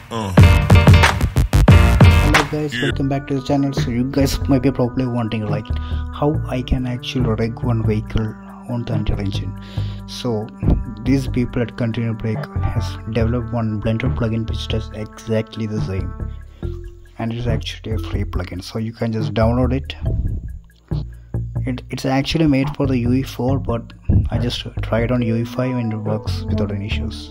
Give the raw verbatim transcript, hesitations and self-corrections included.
Uh, Hello guys, yeah. welcome back to the channel. So you guys might be probably wondering like how I can actually rig one vehicle on the Unreal Engine. So these people at Continue Break has developed one Blender plugin which does exactly the same, and it's actually a free plugin, so you can just download it. It, it's actually made for the U E four, but I just tried on U E five and it works without any issues.